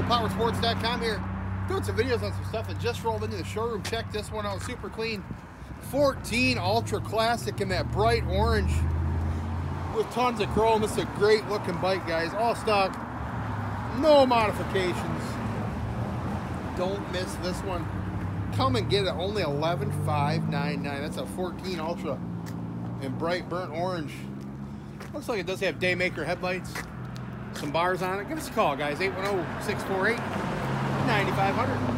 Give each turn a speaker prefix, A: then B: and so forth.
A: FullPowerSports.com here. Doing some videos on some stuff that just rolled into the showroom. Check this one out, super clean. 14 Ultra Classic in that bright orange with tons of chrome. This is a great looking bike, guys. All stock, no modifications. Don't miss this one. Come and get it, only $11,599. That's a 14 Ultra in bright burnt orange. Looks like it does have Daymaker headlights, some bars on it. Give us a call, guys. 810-648-9500.